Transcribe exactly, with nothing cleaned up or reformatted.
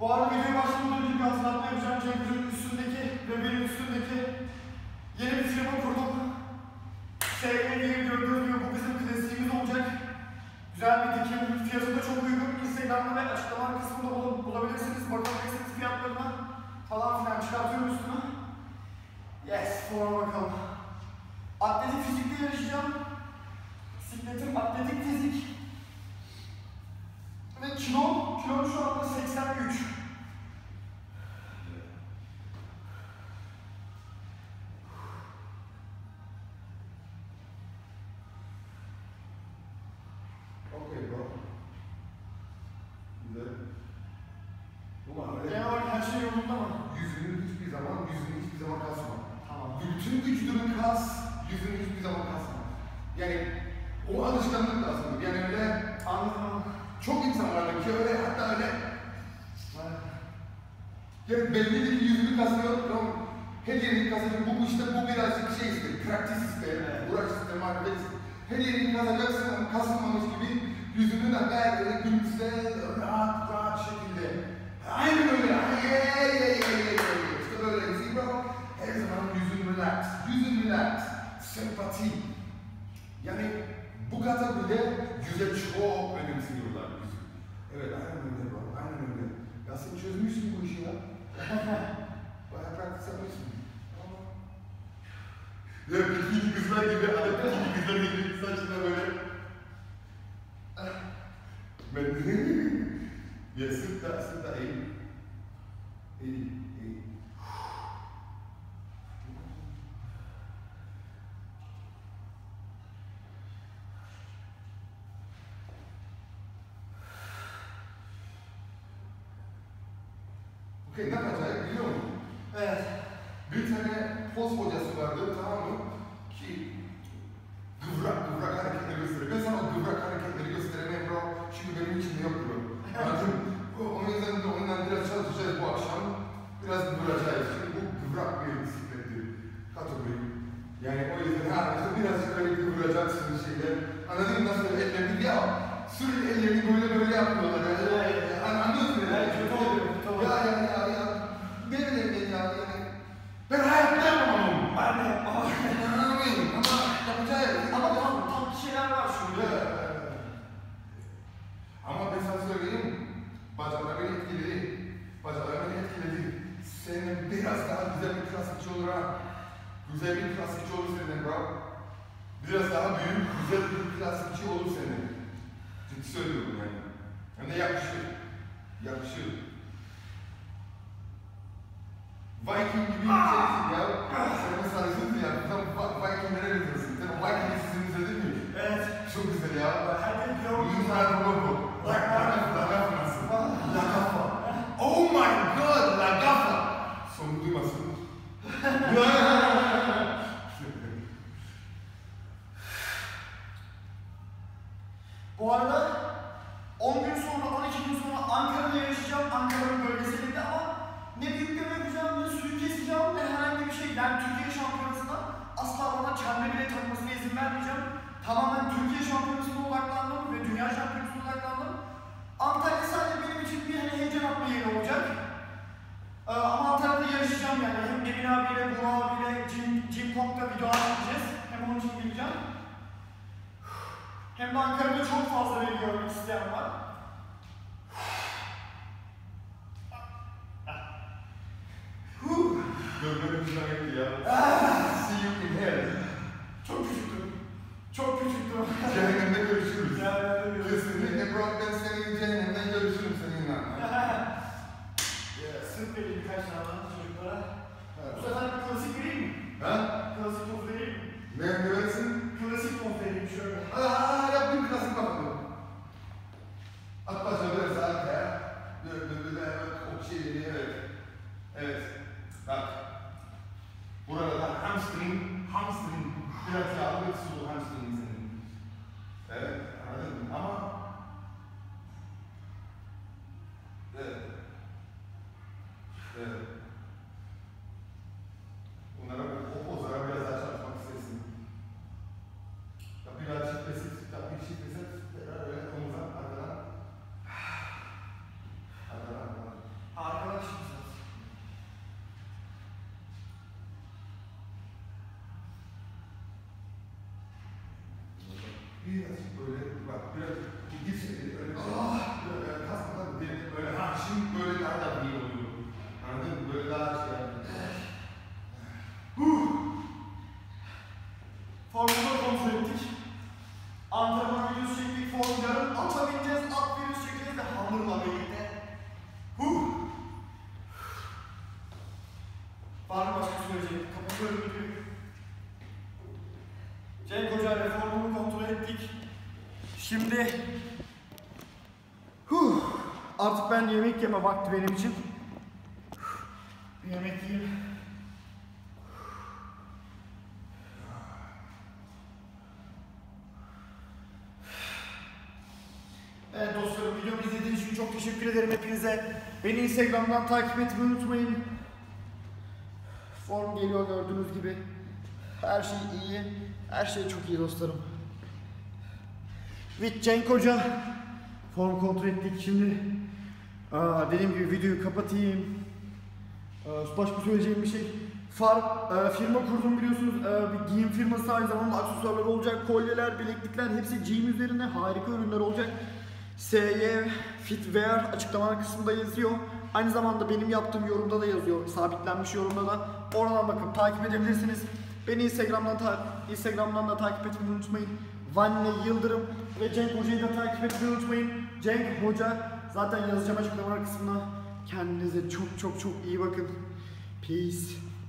Bu arada videoya başlamadan önce bir hatırlatma yapacağım. Cem'in üstündeki ve benim üstündeki yeni bir firma kurdum. S G diye gördüğünüz gibi bu bizim klasiğimiz olacak. Güzel bir dikim, fiyatı da çok uygun. Instagram'da ve açıklama kısmında bulabilirsiniz. Bakabilirsiniz fiyatlarına falan filan, çıkartıyorum üstüne. Yes, sonra bakalım. Atletik fizikle yarışacağım. Bisikletim atletik fizik. Ve kilo, kilo şu anda seksen üç. Okay bro. Güzel. Ulan öyle. Genel olarak her şey yolunda mı? Yüzünü hiçbir zaman, yüzünü hiçbir zaman kasma. Tamam. Bütün vücudunu kas, yüzünü hiçbir zaman kasma. Yani o alışkanlık lazım. Yani öyle Anladım. çok insan vardır ki öyle, hatta öyle yani belli ki yüzünü kasmıyor, her yerini kasacak. Bu işte bu birazcık şey ister, praktis ister, uğraş ister, marifet ister. Her yerini kasacaksın ama kasılmamış gibi yüzünü de gayet böyle gülümsel, rahat rahat şekilde. Aynen öyle, hey hey hey hey hey. İşte böyle see bro, her zaman yüzün relax, yüzün relax, sempati. Yani bu kategoride yüze çok önemsiyorlar yüzü. Evet, aynen öyle bro, aynen öyle. Ya sen çözmüşsün bu işi ya. Bayağı praktik yapmışsın. Ya bikini kızlar gibi, adam bikini kızlar gibi saçına böyle. Ben ya sırt da, sırt da iyi. İyi, iyi. Okey, ne yapacağız biliyor musun? Evet. Bir tane poz hocası vardı, tamam mı? Ki kıvrak kıvrak hareketleri gösteriyor. Ben sana o kıvrak hareketleri gösteremem bro. Çünkü benim içimde yok bro. Anladın? O yüzden de ondan biraz çalışacağız bu akşam. Biraz duracağız. Çünkü bu kıvrak bir bisikletti. Kategori. Yani o yüzden ha işte birazcık öyle kıvıracaksın şeyle. Anladın mı nasıl ellerini ya? Sürekli ellerini böyle böyle yapıyorlar. Yani, anlıyorsun ya. Evet, kötü oluyor. Ya ya ya ya. Ne bileyim ya yani. Ben hayatta yapamam onu. Ben de yapmam. Anlamayayım ama yapacağız. Ama tam, tam şeyler var şurada. Ama ben sana söyleyeyim, bacaklar beni etkiledi. Bacaklar beni etkiledi. Senin biraz daha güzel bir klasikçi olur ha. Güzel bir klasikçi olur senin bro. Biraz daha büyük, güzel bir klasikçi olur senin. Ciddi söylüyorum yani. Hem de yakışır. Yakışır. Viking gibi bir şeysin ya. Sen mesela sarışınsın ya. Sen Viking'lere benziyorsun. Sen Viking dizisini izledin mi? Evet. Çok güzel ya. Herkes bir yol. Lütfen Robo. Lagafa nasıl? Lagafa. Oh my god, Lagafa. Sonu duymasın. Bu arada on gün sonra, on iki gün sonra Ankara'da yarışacağım. Ankara'nın bölgesinde ama ne büyükleme yapacağım, ne suyu keseceğim, ne herhangi bir şey. Ben Türkiye şampiyonasına asla bana çembe bile takmasına izin vermeyeceğim. Tamamen Türkiye şampiyonasına odaklandım ve dünya şampiyonasına odaklandım. Antalya sadece benim için bir hani heyecan atma yeri olacak. Ee, ama Antalya'da yarışacağım yani. Hem Emin abiyle, Burak abiyle, Jim, Jim Pop'ta video çekeceğiz. Hem onun için bileceğim. Hem de Ankara'da çok fazla beni görmek isteyen var. Görmedim güzel gitti ya. See you in hell. Çok küçüktüm. Çok küçüktüm. Cehennemde görüşürüz. Cehennemde görüşürüz. Kesinlikle bro, ben senin cehennemden görüşürüm seninle. Yes. Sırt vereyim birkaç tane çocuklara. Evet. Bu sefer bir klasik vereyim mi? Ha? Klasik poz vereyim mi? Ne versin? Klasik poz vereyim şöyle. Aaa yap bir klasik bakalım. At başa biraz arkaya. Böyle böyle evet o şeyleri evet. Evet. Bak. Burada da hamstring, hamstring. Biraz yağlı bir sulu hamstring senin. Evet, anladın mı? Ama evet. Evet. Bunlara o pozlara biraz daha çalışmak istesin. Yap birazcık basit, yap bir şey basit. Tekrar öyle omuzdan arkadan. Arkadan, arkadan. Birazcık böyle bak biraz gitsene öyle böyle kasmadan direkt böyle ha şimdi böyle daha da iyi oluyor. Anladın mı? Böyle daha şey Huh. Formunu kontrol ettik. Antrenman videosu çektik. Form yarın ata bineceğiz. At videosu çekeceğiz de hamurla birlikte. Huh. Var mı başka söyleyeceğim? Kapatıyorum videoyu. Cenk Hoca ile formunu kontrol ettik. Şimdi huh. Artık ben yemek yeme vakti benim için. Bir yemek yiyeyim. Evet dostlarım, videomu izlediğiniz için çok teşekkür ederim hepinize. Beni Instagram'dan takip etmeyi unutmayın. Form geliyor gördüğünüz gibi. Her şey iyi. Her şey çok iyi dostlarım. With Cenk Hoca. Form kontrol ettik şimdi. Aa, dediğim gibi videoyu kapatayım. Aa, başka söyleyeceğim bir şey. Far, e, firma kurdum biliyorsunuz. E, bir giyim firması, aynı zamanda aksesuarlar olacak. Kolyeler, bileklikler hepsi giyim üzerine harika ürünler olacak. S Y Fitwear açıklama kısmında yazıyor. Aynı zamanda benim yaptığım yorumda da yazıyor. Sabitlenmiş yorumda da. Oradan bakıp takip edebilirsiniz. Beni Instagram'dan ta Instagram'dan da takip etmeyi unutmayın. Vanne Yıldırım ve Cenk Hoca'yı da takip etmeyi unutmayın. Cenk Hoca zaten yazacağım açıklama kısmına. Kendinize çok çok çok iyi bakın. Peace.